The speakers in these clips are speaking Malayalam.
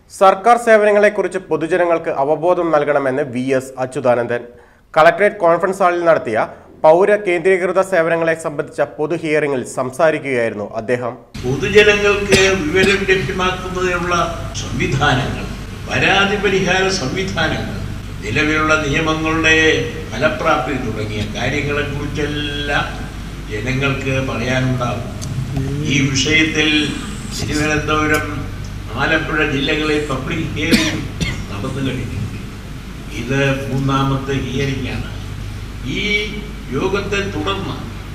സർക്കാർ സേവനങ്ങളെക്കുറിച്ച് പൊതുജനങ്ങൾക്ക് അവബോധം നൽകണമെന്ന് വി.എസ്. അച്യുതാനന്ദൻ കളക്ടറേറ്റ് കോൺഫറൻസ് ഹാളിൽ നടത്തിയ പൗര കേന്ദ്രീകൃത സേവനങ്ങളെ സംബന്ധിച്ച പൊതു ഹിയറിംഗിൽ സംസാരിക്കുകയായിരുന്നു അദ്ദേഹം. പൊതുജനങ്ങൾക്ക് വിവരം ലഭ്യമാക്കുന്നതിനുള്ള സംവിധാനങ്ങൾ, പരാതി പരിഹാര സംവിധാനങ്ങൾ, നിലവിലുള്ള നിയമങ്ങളുടെ ഫലപ്രാപ്തി തുടങ്ങിയ കാര്യങ്ങളെക്കുറിച്ചെല്ലാം ജനങ്ങൾക്ക് പറയാനുണ്ടാകും. ഈ വിഷയത്തിൽ തിരുവനന്തപുരം, ആലപ്പുഴ ജില്ലകളിൽ പബ്ലിക് ഹിയറിംഗ് നടന്നു കഴിഞ്ഞിട്ടുണ്ട്. ഇത് 3ാമത്തെ ഹിയറിംഗാണ്. ഈ യോഗത്തെ തുടർന്ന്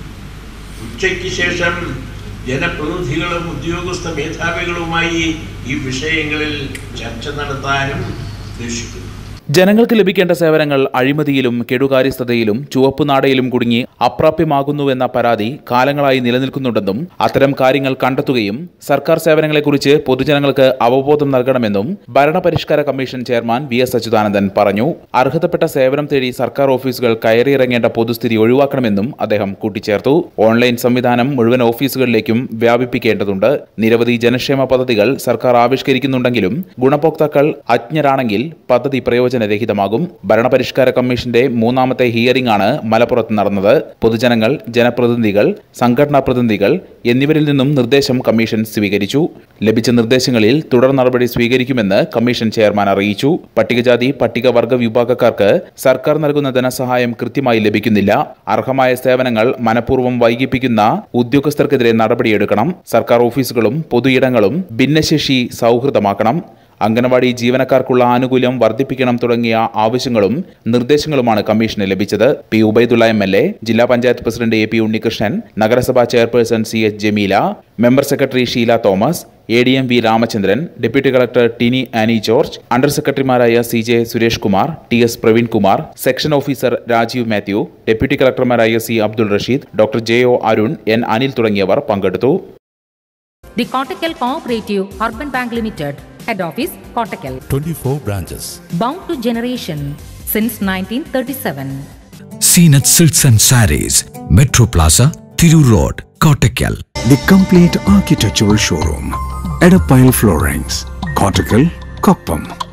ഉച്ചയ്ക്ക് ശേഷം ജനപ്രതിനിധികളും ഉദ്യോഗസ്ഥ മേധാവികളുമായി ഈ വിഷയങ്ങളിൽ ചർച്ച നടത്താനും ഉദ്ദേശിക്കുന്നു. ജനങ്ങൾക്ക് ലഭിക്കേണ്ട സേവനങ്ങൾ അഴിമതിയിലും കെടുകാര്യസ്ഥതയിലും ചുവപ്പുനാടയിലും കുടുങ്ങി അപ്രാപ്യമാകുന്നുവെന്ന പരാതി കാലങ്ങളായി നിലനിൽക്കുന്നുണ്ടെന്നും അത്തരം കാര്യങ്ങൾ കണ്ടെത്തുകയും സർക്കാർ സേവനങ്ങളെക്കുറിച്ച് പൊതുജനങ്ങൾക്ക് അവബോധം നൽകണമെന്നും ഭരണപരിഷ്കാര കമ്മീഷൻ ചെയർമാൻ വി.എസ്. അച്യുതാനന്ദൻ പറഞ്ഞു. അർഹതപ്പെട്ട സേവനം തേടി സർക്കാർ ഓഫീസുകൾ കയറിയിറങ്ങേണ്ട പൊതുസ്ഥിതി ഒഴിവാക്കണമെന്നും അദ്ദേഹം കൂട്ടിച്ചേർത്തു. ഓൺലൈൻ സംവിധാനം മുഴുവൻ ഓഫീസുകളിലേക്കും വ്യാപിപ്പിക്കേണ്ടതുണ്ട്. നിരവധി ജനക്ഷേമ പദ്ധതികൾ സർക്കാർ ആവിഷ്കരിക്കുന്നുണ്ടെങ്കിലും ഗുണഭോക്താക്കൾ അജ്ഞരാണെങ്കിൽ പദ്ധതി പ്രയോജനരഹിതമാകും. ഭരണപരിഷ്കാര കമ്മീഷന്റെ 3ാമത്തെ ഹിയറിംഗ് ആണ് മലപ്പുറത്ത് നടന്നത്. പൊതുജനങ്ങൾ, ജനപ്രതിനിധികൾ, സംഘടനാ പ്രതിനിധികൾ എന്നിവരിൽ നിന്നും നിർദ്ദേശം കമ്മീഷൻ സ്വീകരിച്ചു. ലഭിച്ച നിർദ്ദേശങ്ങളിൽ തുടർ നടപടി സ്വീകരിക്കുമെന്ന് കമ്മീഷൻ ചെയർമാൻ അറിയിച്ചു. പട്ടികജാതി പട്ടികവർഗ വിഭാഗക്കാർക്ക് സർക്കാർ നൽകുന്ന ധനസഹായം കൃത്യമായി ലഭിക്കുന്നില്ല. അർഹമായ സേവനങ്ങൾ മനഃപൂർവ്വം വൈകിപ്പിക്കുന്ന ഉദ്യോഗസ്ഥർക്കെതിരെ നടപടിയെടുക്കണം. സർക്കാർ ഓഫീസുകളും പൊതുയിടങ്ങളും ഭിന്നശേഷി സൗഹൃദമാക്കണം. അംഗനവാടി ജീവനക്കാർക്കുള്ള ആനുകൂല്യം വർദ്ധിപ്പിക്കണം തുടങ്ങിയ ആവശ്യങ്ങളും നിർദ്ദേശങ്ങളുമാണ് കമ്മീഷന് ലഭിച്ചത്. പി. ഉബൈദുള്ള എം.എൽ.എ, ജില്ലാ പഞ്ചായത്ത് പ്രസിഡന്റ് എ.പി. ഉണ്ണികൃഷ്ണൻ, നഗരസഭാ chairperson C H. Jameela, member secretary Sheela Thomas, ADM. V. Ramachandran, deputy collector Tini Annie George, under സെക്രട്ടറിമാരായ C J. Suresh Kumar, T S. Praveen Kumar, section officer Rajeev Mathew, deputy കളക്ടർമാരായ C. Abdul Rasheed, doctor J O. Arun, N. Anil തുടങ്ങിയവർ പങ്കെടുത്തു. The Kottakkal Cooperative Urban Bank Limited, Head Office, Kottakkal. 24 branches. Bound to generation since 1937. Seenat Silks and Sarees, Metro Plaza, Thiru Road, Kottakkal. The complete architectural showroom, Edappile Floorings, Kottakkal, Koppam.